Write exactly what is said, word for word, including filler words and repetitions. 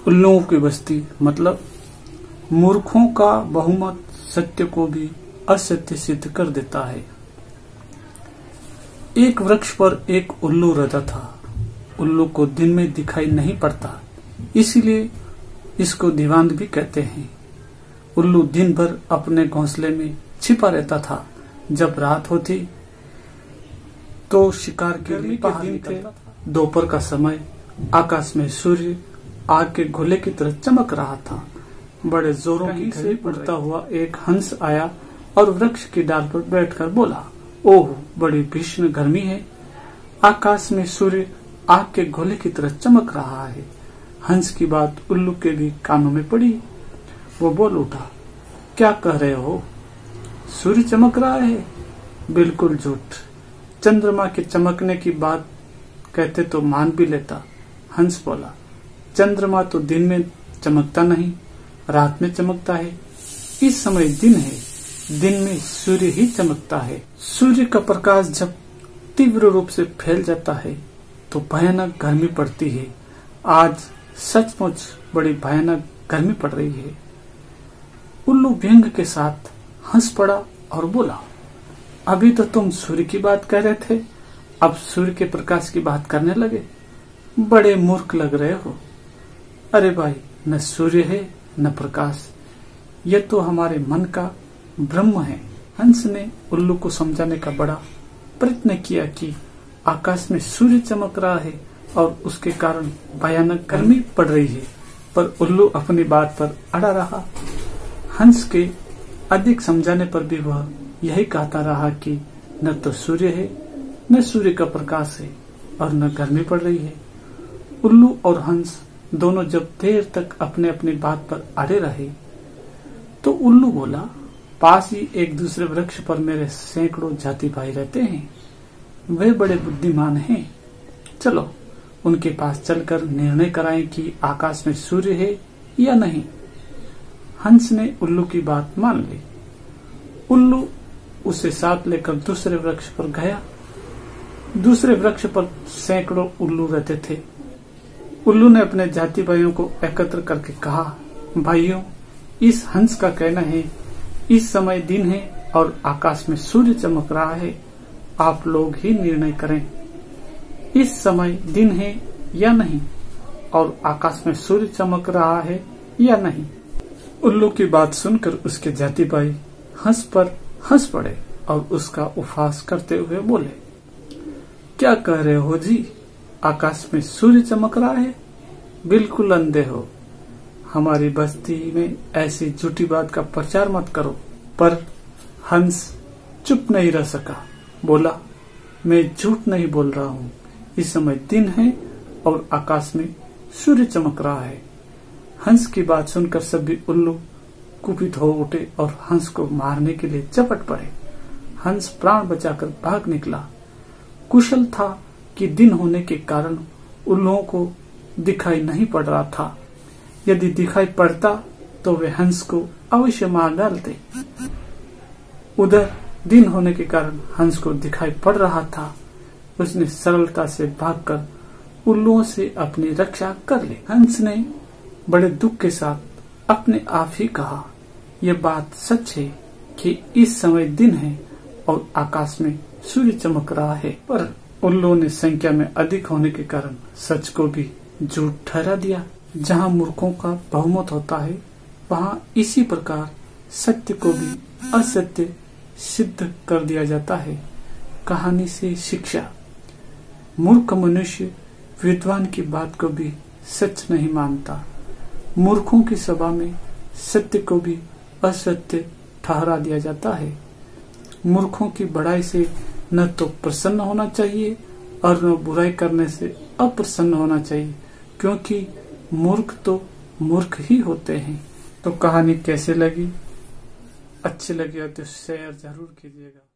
उल्लुओं की बस्ती मतलब मूर्खों का बहुमत सत्य को भी असत्य सिद्ध कर देता है। एक वृक्ष पर एक उल्लू रहता था। उल्लू को दिन में दिखाई नहीं पड़ता, इसीलिए इसको दीवान भी कहते हैं। उल्लू दिन भर अपने घोंसले में छिपा रहता था। जब रात होती तो शिकार के लिए बाहर निकलता था। दोपहर का समय आकाश में सूर्य आग के गोले की तरह चमक रहा था। बड़े जोरों की से उड़ता हुआ एक हंस आया और वृक्ष की डाल पर बैठकर बोला, ओह, बड़ी भीषण गर्मी है। आकाश में सूर्य आग के गोले की तरह चमक रहा है। हंस की बात उल्लू के भी कानों में पड़ी। वो बोल उठा, क्या कह रहे हो? सूर्य चमक रहा है? बिल्कुल झूठ। चंद्रमा के चमकने की बात कहते तो मान भी लेता। हंस बोला, चंद्रमा तो दिन में चमकता नहीं, रात में चमकता है। इस समय दिन है, दिन में सूर्य ही चमकता है। सूर्य का प्रकाश जब तीव्र रूप से फैल जाता है तो भयानक गर्मी पड़ती है। आज सचमुच बड़ी भयानक गर्मी पड़ रही है। उल्लू व्यंग के साथ हंस पड़ा और बोला, अभी तो तुम सूर्य की बात कह रहे थे, अब सूर्य के प्रकाश की बात करने लगे। बड़े मूर्ख लग रहे हो। अरे भाई, न सूर्य है न प्रकाश, यह तो हमारे मन का ब्रह्म है। हंस ने उल्लू को समझाने का बड़ा प्रयत्न किया कि आकाश में सूर्य चमक रहा है और उसके कारण भयानक गर्मी पड़ रही है, पर उल्लू अपनी बात पर अड़ा रहा। हंस के अधिक समझाने पर भी वह यही कहता रहा कि न तो सूर्य है न सूर्य का प्रकाश है और न गर्मी पड़ रही है। उल्लू और हंस दोनों जब देर तक अपने अपनी बात पर अड़े रहे तो उल्लू बोला, पास ही एक दूसरे वृक्ष पर मेरे सैकड़ों जाति भाई रहते हैं। वे बड़े बुद्धिमान हैं। चलो उनके पास चलकर निर्णय कराएं कि आकाश में सूर्य है या नहीं। हंस ने उल्लू की बात मान ली। उल्लू उसे साथ लेकर दूसरे वृक्ष पर गया। दूसरे वृक्ष पर सैकड़ों उल्लू रहते थे। उल्लू ने अपने जाति भाइयों को एकत्र करके कहा, भाइयों, इस हंस का कहना है इस समय दिन है और आकाश में सूर्य चमक रहा है। आप लोग ही निर्णय करें, इस समय दिन है या नहीं और आकाश में सूर्य चमक रहा है या नहीं। उल्लू की बात सुनकर उसके जाति भाई हंस पर हंस पड़े और उसका उपहास करते हुए बोले, क्या कह रहे हो जी, आकाश में सूर्य चमक रहा है? बिल्कुल अंधे हो। हमारी बस्ती में ऐसी झूठी बात का प्रचार मत करो। पर हंस चुप नहीं रह सका, बोला, मैं झूठ नहीं बोल रहा हूँ। इस समय दिन है और आकाश में सूर्य चमक रहा है। हंस की बात सुनकर सभी उल्लू कुपित हो उठे और हंस को मारने के लिए झपट पड़े। हंस प्राण बचाकर भाग निकला। कुशल था कि दिन होने के कारण उल्लुओं को दिखाई नहीं पड़ रहा था। यदि दिखाई पड़ता तो वे हंस को अवश्य मार डालते। उधर दिन होने के कारण हंस को दिखाई पड़ रहा था। उसने सरलता से भागकर उल्लुओं से अपनी रक्षा कर ली। हंस ने बड़े दुख के साथ अपने आप ही कहा, यह बात सच है कि इस समय दिन है और आकाश में सूर्य चमक रहा है। पर उल्लुओं ने संख्या में अधिक होने के कारण सच को भी झूठ ठहरा दिया। जहाँ मूर्खों का बहुमत होता है, वहाँ इसी प्रकार सत्य को भी असत्य सिद्ध कर दिया जाता है। कहानी से शिक्षा, मूर्ख मनुष्य विद्वान की बात को भी सच नहीं मानता। मूर्खों की सभा में सत्य को भी असत्य ठहरा दिया जाता है। मूर्खों की बड़ाई से न तो प्रसन्न होना चाहिए और न बुराई करने से अप्रसन्न होना चाहिए, क्योंकि मूर्ख तो मूर्ख ही होते हैं। तो कहानी कैसे लगी? अच्छी लगी हो तो शेयर जरूर कीजिएगा।